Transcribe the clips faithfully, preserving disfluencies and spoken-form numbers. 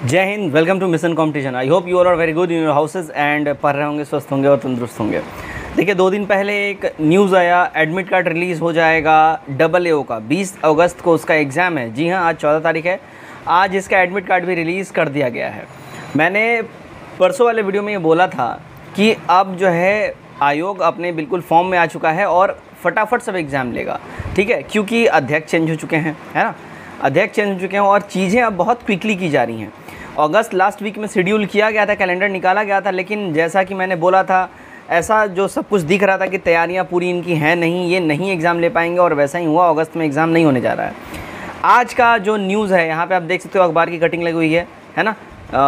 जय हिंद, welcome to mission competition. I hope you all are very good in your houses and पढ़ रहे होंगे, स्वस्थ होंगे और तंदुरुस्त होंगे। देखिए, दो दिन पहले एक न्यूज़ आया, एडमिट कार्ड रिलीज़ हो जाएगा डबल ए ओ का। बीस अगस्त को उसका एग्ज़ाम है। जी हाँ, आज चौदह तारीख है। आज इसका एडमिट कार्ड भी रिलीज़ कर दिया गया है। मैंने परसों वाले वीडियो में ये बोला था कि अब जो है आयोग अपने बिल्कुल फॉर्म में आ चुका है और फटाफट सब एग्ज़ाम लेगा, ठीक है, क्योंकि अध्यक्ष चेंज हो चुके हैं, है ना। अध्यक्ष चेंज हो चुके हैं और चीज़ें अब बहुत क्विकली की जा रही हैं। अगस्त लास्ट वीक में शेड्यूल किया गया था, कैलेंडर निकाला गया था, लेकिन जैसा कि मैंने बोला था, ऐसा जो सब कुछ दिख रहा था कि तैयारियां पूरी इनकी हैं नहीं, ये नहीं एग्ज़ाम ले पाएंगे, और वैसा ही हुआ। अगस्त में एग्ज़ाम नहीं होने जा रहा है। आज का जो न्यूज़ है, यहाँ पे आप देख सकते हो, अखबार की कटिंग लगी हुई है है ना।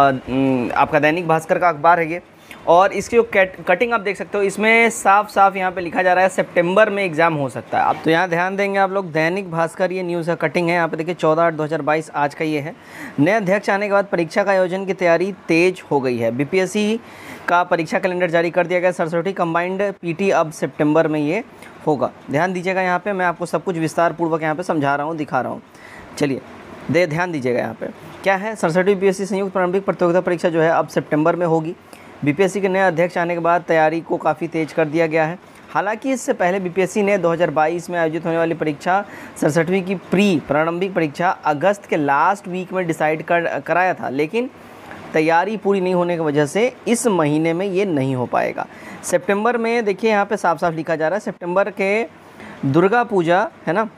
आ, आपका दैनिक भास्कर का अखबार है ये, और इसकी जो कटिंग आप देख सकते हो, इसमें साफ साफ यहाँ पे लिखा जा रहा है सितंबर में एग्ज़ाम हो सकता है। अब तो यहाँ ध्यान देंगे आप लोग, दैनिक भास्कर ये न्यूज़ का कटिंग है। यहाँ पे देखिए चौदह आठ दो हज़ार बाईस आज का ये है। नए अध्यक्ष आने के बाद परीक्षा का आयोजन की तैयारी तेज हो गई है। बीपीएससी का परीक्षा कैलेंडर जारी कर दिया गया। सरस्वती कंबाइंड पीटी अब सितंबर में ये होगा। ध्यान दीजिएगा, यहाँ पर मैं आपको सब कुछ विस्तार पूर्वक यहाँ पर समझा रहा हूँ, दिखा रहा हूँ। चलिए दे ध्यान दीजिएगा, यहाँ पर क्या है। सरस्वती बीपीएससी संयुक्त प्रारंभिक प्रतियोगिता परीक्षा जो है अब सितंबर में होगी। बीपीएससी के नए अध्यक्ष आने के बाद तैयारी को काफ़ी तेज कर दिया गया है। हालांकि इससे पहले बीपीएससी ने दो हज़ार बाईस में आयोजित होने वाली परीक्षा सरसठवीं की प्री प्रारंभिक परीक्षा अगस्त के लास्ट वीक में डिसाइड कर कराया था, लेकिन तैयारी पूरी नहीं होने की वजह से इस महीने में ये नहीं हो पाएगा। सितंबर में देखिए, यहाँ पे साफ साफ लिखा जा रहा है, सितंबर के दुर्गा पूजा है ना,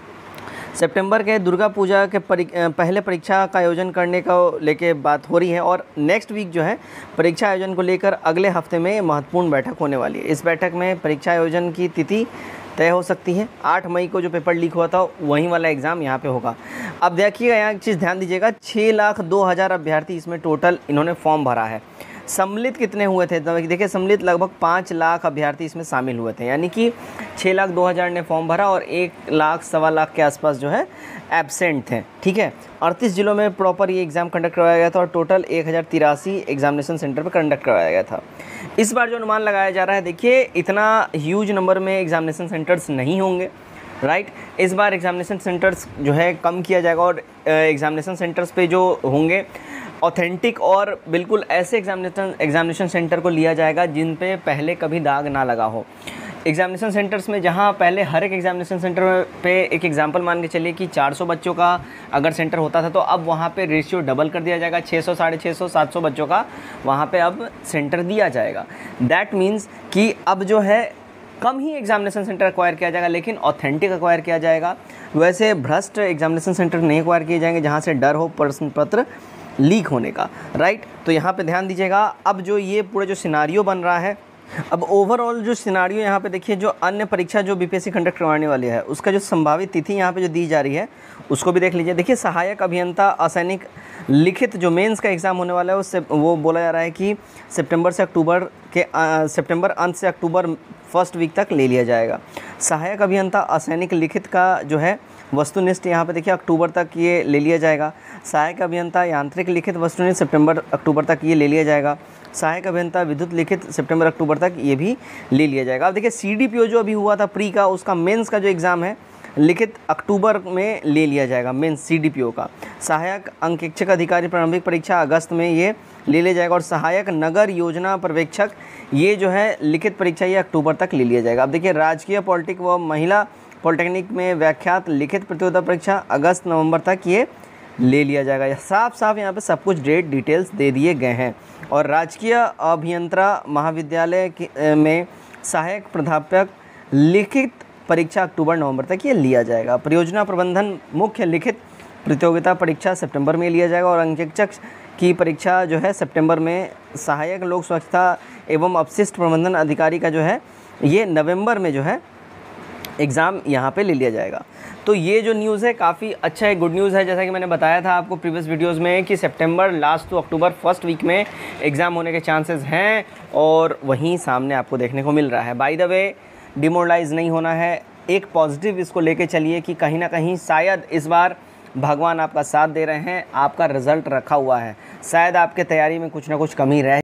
सितंबर के दुर्गा पूजा के परि पहले परीक्षा का आयोजन करने का लेके बात हो रही है। और नेक्स्ट वीक जो है परीक्षा आयोजन को लेकर अगले हफ्ते में महत्वपूर्ण बैठक होने वाली है। इस बैठक में परीक्षा आयोजन की तिथि तय हो सकती है। आठ मई को जो पेपर लीक हुआ था, वहीं वाला एग्ज़ाम यहाँ पे होगा। अब देखिएगा, यहाँ एक चीज़ ध्यान दीजिएगा, छः लाख दो हज़ार अभ्यर्थी इसमें टोटल इन्होंने फॉर्म भरा है। सम्मिलित कितने हुए थे? देखिए, सम्मिलित लगभग पाँच लाख अभ्यर्थी इसमें शामिल हुए थे, यानी कि छः लाख दो हज़ार ने फॉर्म भरा और एक लाख सवा लाख के आसपास जो है एब्सेंट थे, ठीक है। अड़तीस जिलों में प्रॉपर ये एग्ज़ाम कंडक्ट करवाया गया था और टोटल एक हज़ार तिरासी एग्जामिनेशन सेंटर पर कंडक्ट करवाया गया था। इस बार जो अनुमान लगाया जा रहा है, देखिए इतना ह्यूज नंबर में एग्जामिनेशन सेंटर्स नहीं होंगे, राइट। इस बार एग्जामिनेशन सेंटर्स जो है कम किया जाएगा और एग्जामिनेशन सेंटर्स पे जो होंगे ऑथेंटिक और बिल्कुल ऐसे एग्जामिनेशन एग्जामिनेशन सेंटर को लिया जाएगा जिन पे पहले कभी दाग ना लगा हो। एग्जामिनेशन सेंटर्स में जहाँ पहले हर एक एग्जामिनेशन सेंटर पे एक एग्जांपल मान के चलिए कि चार सौ बच्चों का अगर सेंटर होता था, तो अब वहाँ पे रेशियो डबल कर दिया जाएगा। छः सौ साढ़े छः सौ सात सौ बच्चों का वहाँ पे अब सेंटर दिया जाएगा। दैट मीन्स कि अब जो है कम ही एग्जामिनेशन सेंटर एक्वायर किया जाएगा, लेकिन ऑथेंटिक एक्वायर किया जाएगा। वैसे भ्रष्ट एग्जामिनेशन सेंटर नहीं एक्वायर किए जाएंगे जहाँ से डर हो प्रश्न पत्र लीक होने का, राइट। तो यहाँ पे ध्यान दीजिएगा, अब जो ये पूरा जो सिनारियो बन रहा है, अब ओवरऑल जो सिनारियो यहाँ पे देखिए, जो अन्य परीक्षा जो बीपीएससी कंडक्ट करवाने वाली है उसका जो संभावित तिथि यहाँ पे जो दी जा रही है उसको भी देख लीजिए। देखिए, सहायक अभियंता असैनिक लिखित जो मेंस का एग्ज़ाम होने वाला है, उससे वो बोला जा रहा है कि सितंबर से अक्टूबर के सितंबर अंत से अक्टूबर फर्स्ट वीक तक ले लिया जाएगा। सहायक अभियंता असैनिक लिखित का जो है वस्तुनिष्ठ यहाँ पे देखिए अक्टूबर तक ये ले लिया जाएगा। सहायक अभियंता यांत्रिक लिखित वस्तुनिष्ठ सितंबर अक्टूबर तक ये ले लिया जाएगा। सहायक अभियंता विद्युत लिखित सितंबर अक्टूबर तक ये भी ले लिया जाएगा। अब देखिए, सीडीपीओ जो अभी हुआ था प्री का, उसका मेंस का जो एग्ज़ाम है लिखित अक्टूबर में ले लिया जाएगा, मेंस सीडीपीओ का। सहायक अंकेक्षक अधिकारी प्रारंभिक परीक्षा अगस्त में ये ले लिया जाएगा और सहायक नगर योजना पर्यवेक्षक ये जो है लिखित परीक्षा ये अक्टूबर तक ले लिया जाएगा। अब देखिए, राजकीय पॉलिटिक व महिला पॉलिटेक्निक में व्याख्यात लिखित प्रतियोगिता परीक्षा अगस्त नवंबर तक ये ले लिया जाएगा। साफ साफ यहाँ पे सब कुछ डेट डिटेल्स दे दिए गए हैं। और राजकीय अभियंत्रण महाविद्यालय में सहायक प्राध्यापक लिखित परीक्षा अक्टूबर नवंबर तक ये लिया जाएगा। परियोजना प्रबंधन मुख्य लिखित प्रतियोगिता परीक्षा सितंबर में लिया जाएगा और अंकेक्षक की परीक्षा जो है सितंबर में। सहायक लोक स्वच्छता एवं अपशिष्ट प्रबंधन अधिकारी का जो है ये नवंबर में जो है एग्ज़ाम यहाँ पे ले लिया जाएगा। तो ये जो न्यूज़ है काफ़ी अच्छा है, गुड न्यूज़ है। जैसा कि मैंने बताया था आपको प्रीवियस वीडियोस में कि सितंबर लास्ट टू अक्टूबर फर्स्ट वीक में एग्ज़ाम होने के चांसेस हैं और वहीं सामने आपको देखने को मिल रहा है। बाय द वे, डिमोरलाइज नहीं होना है, एक पॉजिटिव इसको लेके चलिए कि कहीं ना कहीं शायद इस बार भगवान आपका साथ दे रहे हैं, आपका रिज़ल्ट रखा हुआ है, शायद आपके तैयारी में कुछ ना कुछ कमी रह